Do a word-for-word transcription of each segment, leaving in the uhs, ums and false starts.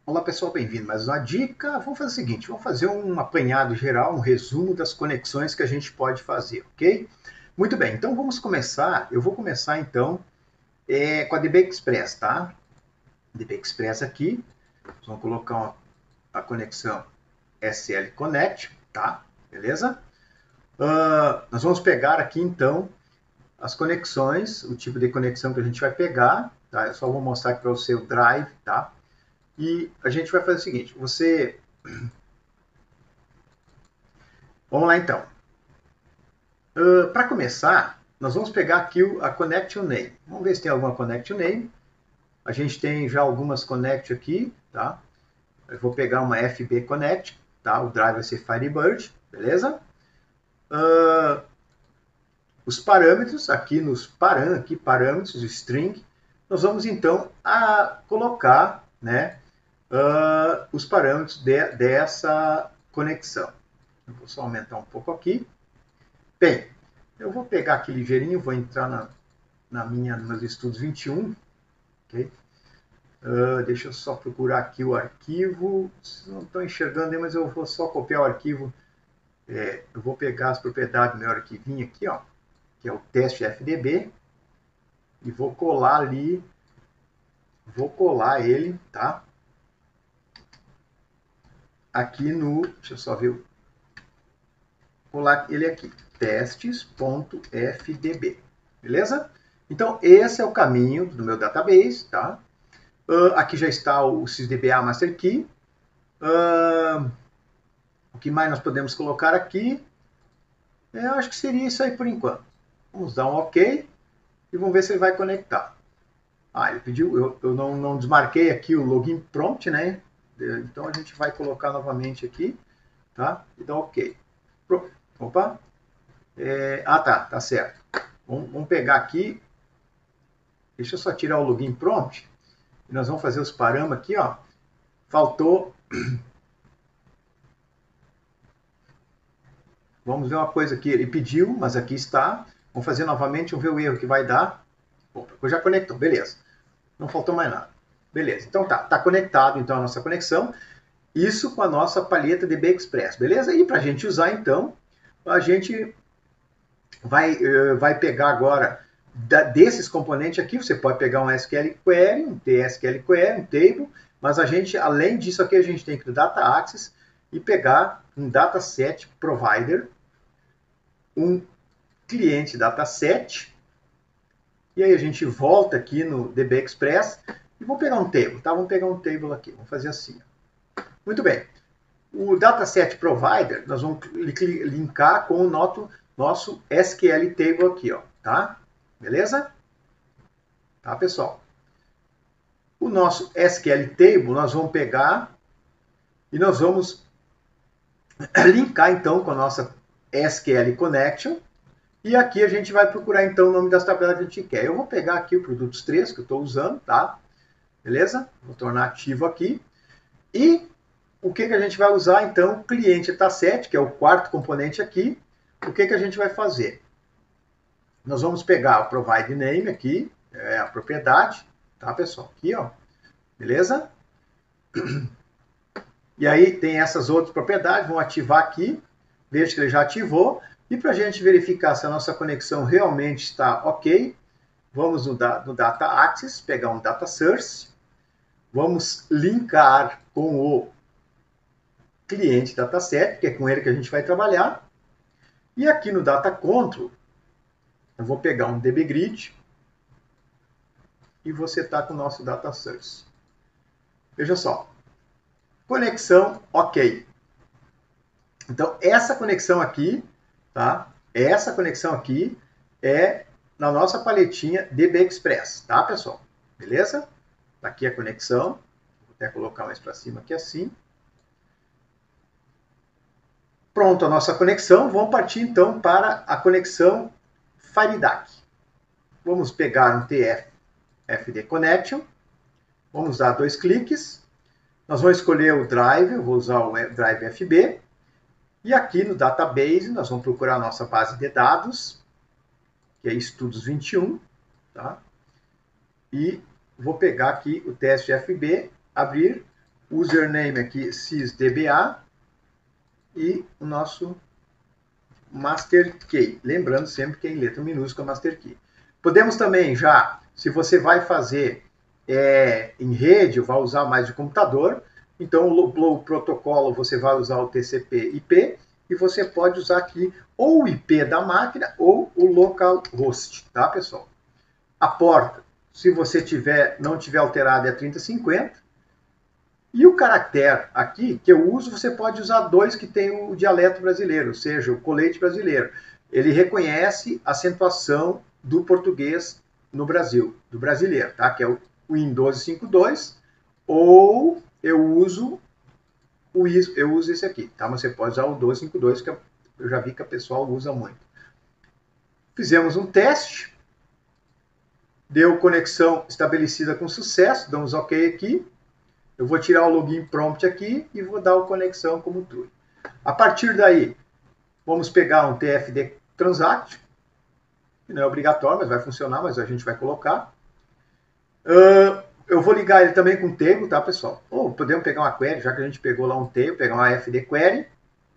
Olá pessoal, bem-vindo. Mais uma dica. Vamos fazer o seguinte: vamos fazer um apanhado geral, um resumo das conexões que a gente pode fazer, ok? Muito bem, então vamos começar. Eu vou começar então é, com a D B Express, tá? D B Express aqui. Vamos colocar uma, a conexão S L Connect, tá? Beleza? Uh, nós vamos pegar aqui então as conexões, o tipo de conexão que a gente vai pegar, tá? Eu só vou mostrar aqui para você o Drive, tá? E a gente vai fazer o seguinte: você. Vamos lá então. Uh, Para começar, nós vamos pegar aqui a Connection Name. Vamos ver se tem alguma Connection Name. A gente tem já algumas Connect aqui, tá? Eu vou pegar uma F B Connect, tá? O drive vai ser Firebird, beleza? Uh, os parâmetros, aqui nos param, aqui parâmetros, o string, nós vamos então a colocar, né, uh, os parâmetros de, dessa conexão. Eu vou só aumentar um pouco aqui. Bem, eu vou pegar aqui ligeirinho, vou entrar na, na minha, nos meus estudos vinte e um, ok? Uh, deixa eu só procurar aqui o arquivo. Vocês não estão enxergando aí, mas eu vou só copiar o arquivo. É, eu vou pegar as propriedades do meu arquivinho aqui, ó, que é o teste F D B, e vou colar ali, vou colar ele, tá? Aqui no, deixa eu só ver, vou colar ele aqui, testes.fdb, beleza? Então, esse é o caminho do meu database, tá? Uh, aqui já está o sysdba master key. Uh, o que mais nós podemos colocar aqui? Eu acho que seria isso aí por enquanto. Vamos dar um OK e vamos ver se ele vai conectar. Ah, ele pediu, eu, eu não, não desmarquei aqui o login prompt, né? Então a gente vai colocar novamente aqui, tá? E dar OK. Pro, opa. É, ah, tá, tá certo. Vamos, vamos pegar aqui. Deixa eu só tirar o login prompt. E nós vamos fazer os parâmetros aqui, ó. Faltou. Vamos ver uma coisa aqui. Ele pediu, mas aqui está. Vamos fazer novamente, vamos ver o erro que vai dar. Opa, já conectou, beleza. Não faltou mais nada. Beleza, então tá, tá conectado então a nossa conexão. Isso com a nossa palheta D B Express, beleza? E para a gente usar então, a gente vai, uh, vai pegar agora da, desses componentes aqui, você pode pegar um S Q L Query, um T S Q L Query, um Table, mas a gente, além disso aqui, a gente tem que ir no Data Access e pegar um Dataset Provider, um cliente dataset, e aí a gente volta aqui no D B Express e vamos pegar um table, tá? Vamos pegar um table aqui, vamos fazer assim. Muito bem. O Dataset Provider, nós vamos linkar com o nosso, nosso S Q L Table aqui, ó, tá? Beleza? Tá, pessoal? O nosso S Q L Table, nós vamos pegar e nós vamos linkar, então, com a nossa S Q L Connection. E aqui a gente vai procurar, então, o nome das tabelas que a gente quer. Eu vou pegar aqui o Produtos três, que eu estou usando, tá? Beleza? Vou tornar ativo aqui. E o que, que a gente vai usar, então? O cliente dataset, que é o quarto componente aqui. O que, que a gente vai fazer? Nós vamos pegar o provide name aqui, é a propriedade, tá, pessoal? Aqui, ó. Beleza? E aí tem essas outras propriedades, vamos ativar aqui. Veja que ele já ativou. E para a gente verificar se a nossa conexão realmente está ok, vamos no, no Data Access, pegar um Data Source, vamos linkar com o cliente dataset, que é com ele que a gente vai trabalhar. E aqui no Data Control, eu vou pegar um dbgrid e vou setar com o nosso Data Source. Veja só, conexão ok. Então, essa conexão aqui, tá? Essa conexão aqui é na nossa paletinha D B Express, tá, pessoal? Beleza? Tá aqui a conexão. Vou até colocar mais para cima aqui assim. Pronto, a nossa conexão. Vamos partir então para a conexão FireDAC. Vamos pegar um T F F D Connection. Vamos dar dois cliques. Nós vamos escolher o Drive. Eu vou usar o Drive F B. E aqui no Database, nós vamos procurar a nossa base de dados, que é Estudos vinte e um, tá? E vou pegar aqui o teste F B, abrir. username aqui sysdba e o nosso master key. Lembrando sempre que é em letra minúscula master key. Podemos também já, se você vai fazer é, em rede, vai usar mais de computador, então o, o protocolo você vai usar o T C P I P e você pode usar aqui ou o I P da máquina ou o localhost, tá, pessoal? A porta, se você tiver, não tiver alterado, é trinta cinquenta. E o caractere aqui, que eu uso, você pode usar dois que tem o dialeto brasileiro, ou seja, o colete brasileiro. Ele reconhece a acentuação do português no Brasil, do brasileiro, tá? Que é o Win doze cinquenta e dois, ou eu uso o eu uso esse aqui, tá? Mas você pode usar o doze cinquenta e dois, que eu já vi que o pessoal usa muito. Fizemos um teste, deu conexão estabelecida com sucesso, damos OK aqui. Eu vou tirar o login prompt aqui e vou dar o conexão como true. A partir daí, vamos pegar um T F D transact, que não é obrigatório, mas vai funcionar, mas a gente vai colocar. Uh, eu vou ligar ele também com table, tá, pessoal? Ou podemos pegar uma query, já que a gente pegou lá um table, pegar uma F D query.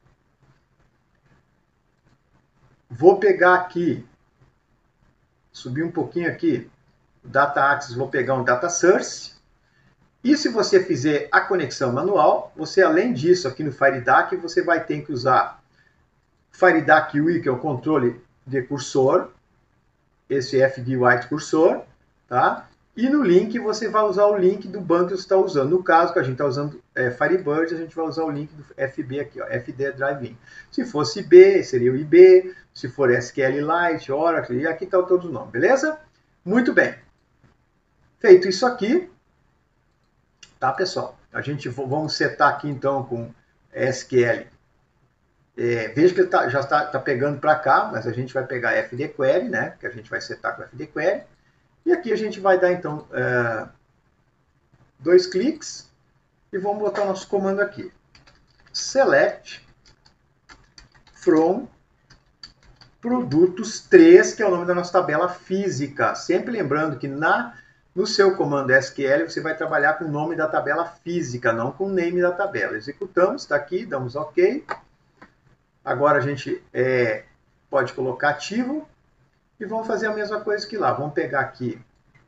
Vou pegar aqui, subir um pouquinho aqui, o data access, vou pegar um data source. E se você fizer a conexão manual, você, além disso, aqui no FireDAC, você vai ter que usar FireDAC U I, que é o controle de cursor, esse F D White cursor, tá? E no link, você vai usar o link do banco que você está usando. No caso, que a gente está usando é, Firebird, a gente vai usar o link do F B aqui, ó, F D Drive-In. Se fosse I B, seria o I B. Se for SQLite, Oracle, e aqui está todos os nomes, beleza? Muito bem. Feito isso aqui, tá, pessoal? A gente vamos setar aqui, então, com S Q L. É, veja que ele tá, já está tá pegando para cá, mas a gente vai pegar F D Query, né? Que a gente vai setar com F D Query. E aqui a gente vai dar, então, é, dois cliques e vamos botar o nosso comando aqui. Select from produtos três, que é o nome da nossa tabela física. Sempre lembrando que na, no seu comando S Q L você vai trabalhar com o nome da tabela física, não com o name da tabela. Executamos, está aqui, damos OK. Agora a gente é, pode colocar ativo e vamos fazer a mesma coisa que lá. Vamos pegar aqui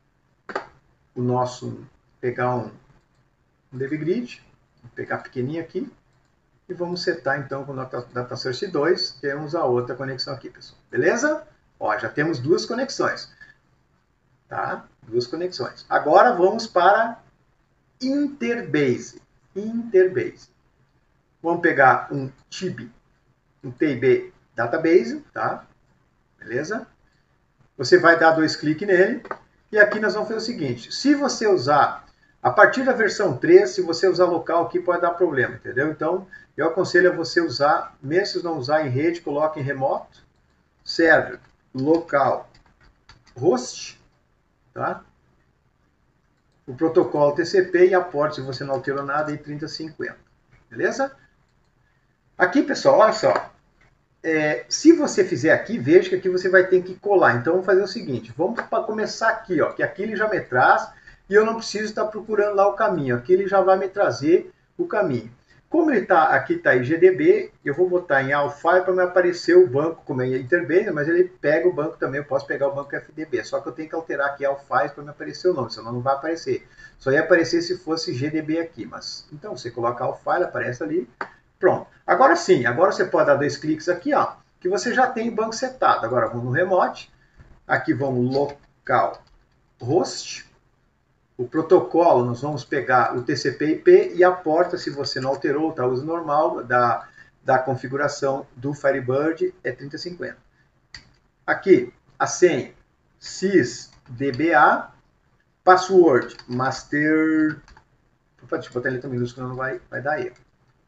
o nosso, pegar um, um DevGrid, vou pegar pequenininho aqui e vamos setar então com o Data Source dois, temos a outra conexão aqui, pessoal. Beleza? Ó, já temos duas conexões. Tá? Duas conexões. Agora vamos para Interbase. Interbase. Vamos pegar um T B, um T B Database, tá? Beleza? Você vai dar dois cliques nele e aqui nós vamos fazer o seguinte. Se você usar, a partir da versão três, se você usar local aqui pode dar problema, entendeu? Então, eu aconselho a você usar, mesmo se não usar em rede, coloque em remoto, server local host, tá? O protocolo T C P e a porta, se você não alterou nada, aí trinta cinquenta. Beleza? Aqui, pessoal, olha só. É, se você fizer aqui, veja que aqui você vai ter que colar. Então, vamos fazer o seguinte. Vamos para começar aqui, ó, que aqui ele já me traz e eu não preciso estar procurando lá o caminho. Aqui ele já vai me trazer o caminho. Como ele tá, aqui está em G D B, eu vou botar em Alpha para me aparecer o banco, como é Interbase, mas ele pega o banco também, eu posso pegar o banco F D B. Só que eu tenho que alterar aqui Alpha para me aparecer o nome, senão não vai aparecer. Só ia aparecer se fosse G D B aqui, mas então você coloca Alpha, ele aparece ali. Pronto. Agora sim, agora você pode dar dois cliques aqui, ó, que você já tem o banco setado. Agora vamos no Remote, aqui vamos local host. O protocolo, nós vamos pegar o T C P I P e a porta, se você não alterou, está uso normal da, da configuração do Firebird, é trinta cinquenta. Aqui, a senha sysdba, password master, opa, deixa eu botar em letra minúscula, não vai, vai dar erro.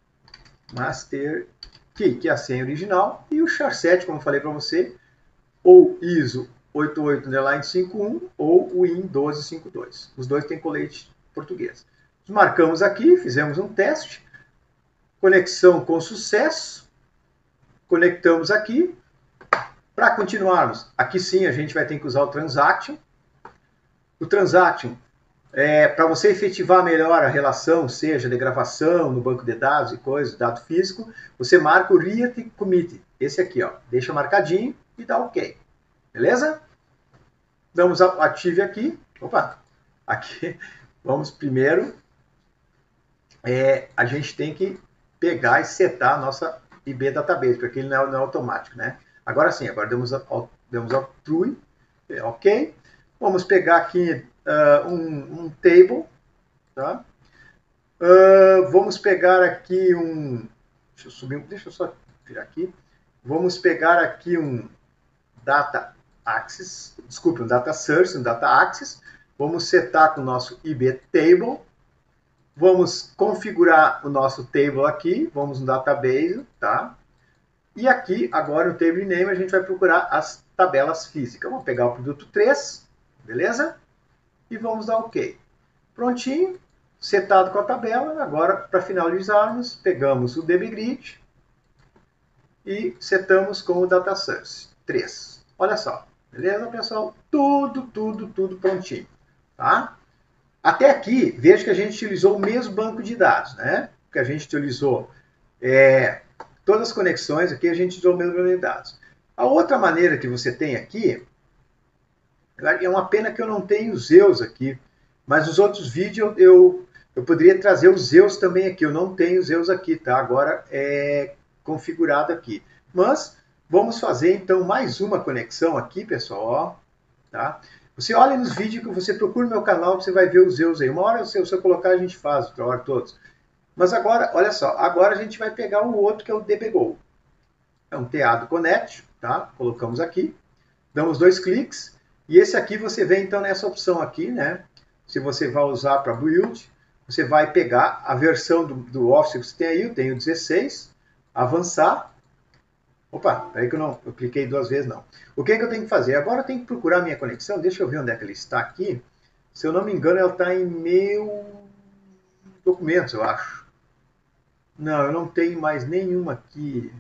Master key, que é a senha original, e o char sete, como eu falei para você, ou I S O oitenta e oito cinquenta e um ou o Win doze cinquenta e dois. Os dois têm colete português. Marcamos aqui, fizemos um teste, conexão com sucesso, conectamos aqui. Para continuarmos, aqui sim a gente vai ter que usar o transaction. O transaction, É, para você efetivar melhor a relação, seja de gravação no banco de dados e coisas, dado físico, você marca o Read Commit. Esse aqui, ó, deixa marcadinho e dá OK. Beleza? Damos ative aqui. Opa, aqui. Vamos primeiro, é, a gente tem que pegar e setar a nossa I B Database, porque ele não é, não é automático, né? Agora sim, agora demos ao, demos ao True, OK. Vamos pegar aqui uh, um, um table, tá? Uh, vamos pegar aqui um... Deixa eu subir, deixa eu só tirar aqui. Vamos pegar aqui um Data Access, desculpe, um Data Source, um Data Access. Vamos setar com o nosso I B Table. Vamos configurar o nosso table aqui. Vamos no Database, tá? E aqui, agora no Table Name, a gente vai procurar as tabelas físicas. Vamos pegar o produto três, beleza? E vamos dar OK. Prontinho. Setado com a tabela, agora para finalizarmos, pegamos o DBGrid e setamos com o Data Source três. Olha só, beleza, pessoal? Tudo, tudo, tudo prontinho, tá? Até aqui, veja que a gente utilizou o mesmo banco de dados, né? Que a gente utilizou é, todas as conexões aqui, a gente utilizou o mesmo banco de dados. A outra maneira que você tem aqui, é uma pena que eu não tenho os Zeus aqui, mas os outros vídeos eu Eu poderia trazer os Zeus também aqui. Eu não tenho os Zeus aqui, tá? Agora é configurado aqui. Mas vamos fazer então mais uma conexão aqui, pessoal. Ó, tá? Você olha nos vídeos que você procura no meu canal, você vai ver os Zeus aí. Uma hora, se eu colocar, a gente faz, outra hora todos. Mas agora, olha só, agora a gente vai pegar o outro que é o DBGo. É um T A do Connect, tá? Colocamos aqui, damos dois cliques e esse aqui você vê então nessa opção aqui, né? Se você vai usar para build, você vai pegar a versão do, do Office que você tem aí, eu tenho dezesseis, avançar. Opa, peraí que eu não, eu cliquei duas vezes não. O que, é que eu tenho que fazer? Agora eu tenho que procurar a minha conexão, deixa eu ver onde é que ela está aqui. Se eu não me engano, ela está em meu documentos, eu acho. Não, eu não tenho mais nenhuma aqui.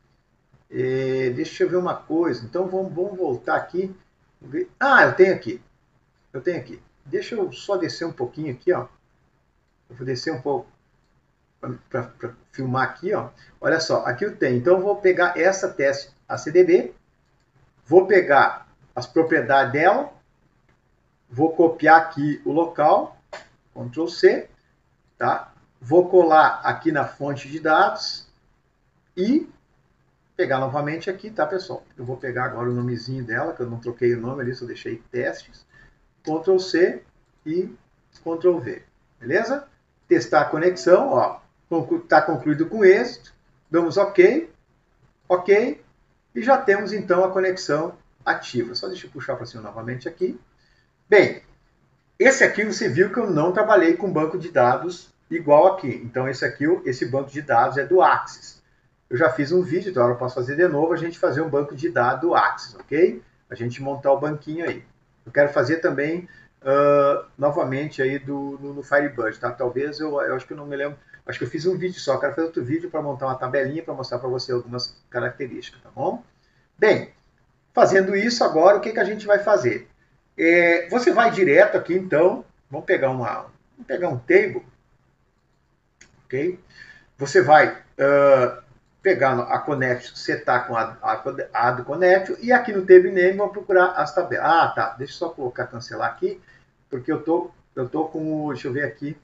É, deixa eu ver uma coisa. Então vamos, vamos voltar aqui. Ah, eu tenho aqui. Eu tenho aqui. Deixa eu só descer um pouquinho aqui, ó. Eu vou descer um pouco para filmar aqui, ó. Olha só, aqui eu tenho. Então eu vou pegar essa teste A C D B, vou pegar as propriedades dela, vou copiar aqui o local, control C, tá? Vou colar aqui na fonte de dados e pegar novamente aqui, tá, pessoal? Eu vou pegar agora o nomezinho dela, que eu não troquei o nome ali, só deixei testes. control C e control V, beleza? Testar a conexão, ó, está concluído com êxito, damos OK, OK, e já temos então a conexão ativa. Só deixa eu puxar para cima novamente aqui. Bem, esse aqui você viu que eu não trabalhei com banco de dados igual aqui. Então esse aqui, esse banco de dados é do Axis. Eu já fiz um vídeo, então agora eu posso fazer de novo, a gente fazer um banco de dados do Axis, ok? A gente montar o banquinho aí. Eu quero fazer também Uh, novamente aí do, no, no Firebird, tá? Talvez eu, eu acho que eu não me lembro, acho que eu fiz um vídeo só, quero fazer outro vídeo para montar uma tabelinha para mostrar para você algumas características, tá bom? Bem, fazendo isso agora, o que, que a gente vai fazer? É, você vai direto aqui então, vamos pegar uma, vamos pegar um table, ok? Você vai uh, pegar a Connect, setar com a, a, a do Connect e aqui no Table Name vamos procurar as tabelas. Ah, tá, deixa eu só colocar, cancelar aqui, porque eu tô, eu tô com o, deixa eu ver aqui.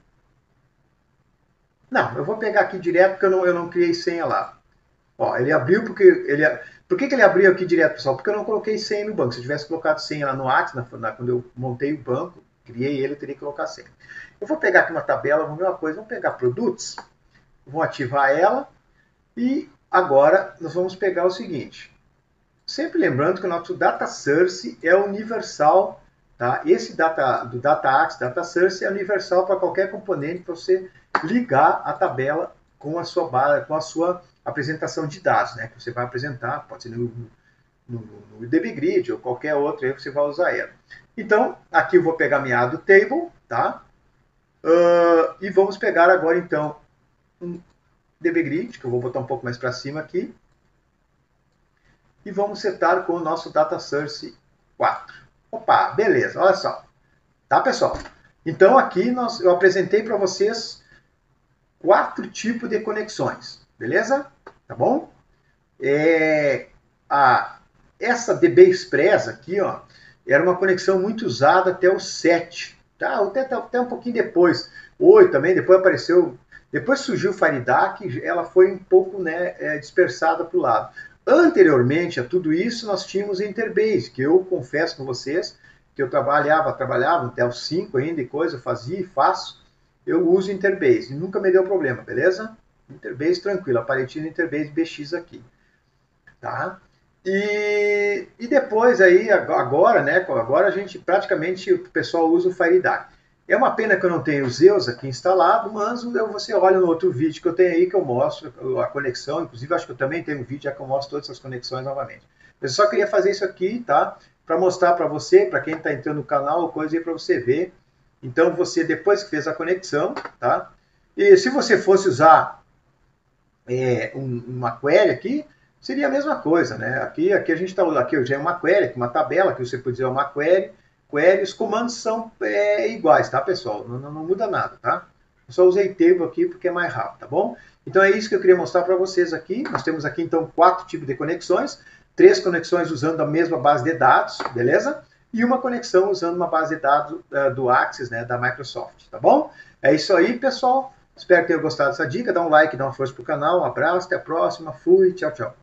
Não, eu vou pegar aqui direto porque eu não, eu não criei senha lá. Ó, ele abriu porque ele, por que, que ele abriu aqui direto, pessoal? Porque eu não coloquei senha no banco. Se eu tivesse colocado senha lá no Axis, na, na, quando eu montei o banco, criei ele, eu teria que colocar senha. Eu vou pegar aqui uma tabela, vamos ver uma coisa, vamos pegar produtos, vou ativar ela e agora nós vamos pegar o seguinte. Sempre lembrando que o nosso Data Source é universal, tá? Esse data, do Data Access, Data Source é universal para qualquer componente para você ligar a tabela com a sua base, com a sua apresentação de dados, né? Que você vai apresentar, pode ser no, no, no DBGrid ou qualquer outro, aí você vai usar ela. Então, aqui eu vou pegar minha A do Table, tá? Uh, e vamos pegar agora, então, um DBGrid, que eu vou botar um pouco mais para cima aqui. E vamos setar com o nosso Data Source quatro. Opa, beleza, olha só. Tá, pessoal? Então aqui nós, eu apresentei para vocês quatro tipos de conexões, beleza? Tá bom? É, a, essa D B Express aqui, ó, era uma conexão muito usada até o sete, tá? Até, até um pouquinho depois, oito também, depois apareceu, depois surgiu o FireDAC, ela foi um pouco, né, é, dispersada para o lado. Anteriormente a tudo isso, nós tínhamos Interbase, que eu confesso com vocês que eu trabalhava, trabalhava até os cinco ainda e coisa, fazia e faço, eu uso Interbase, nunca me deu problema, beleza? Interbase tranquilo, aparelho Interbase B X aqui. Tá? E, e depois aí, agora, né, agora a gente praticamente, o pessoal usa o FireDAC. É uma pena que eu não tenho o Zeus aqui instalado, mas eu, você olha no outro vídeo que eu tenho aí que eu mostro a conexão, inclusive acho que eu também tenho um vídeo já que eu mostro todas essas conexões novamente. Eu só queria fazer isso aqui, tá? Para mostrar para você, para quem está entrando no canal, coisa aí para você ver. Então você, depois que fez a conexão, tá? E se você fosse usar é, um, uma query aqui, seria a mesma coisa, né? Aqui, aqui a gente está aqui já é uma query, uma tabela que você pode dizer uma query, query, os comandos são é, iguais, tá, pessoal? Não, não, não muda nada, tá? Eu só usei table aqui porque é mais rápido, tá bom? Então é isso que eu queria mostrar para vocês aqui. Nós temos aqui então quatro tipos de conexões, três conexões usando a mesma base de dados, beleza? E uma conexão usando uma base de dados uh, do Axis, né, da Microsoft, tá bom? É isso aí, pessoal. Espero que tenham gostado dessa dica. Dá um like, dá uma força pro canal. Um abraço, até a próxima. Fui, tchau, tchau.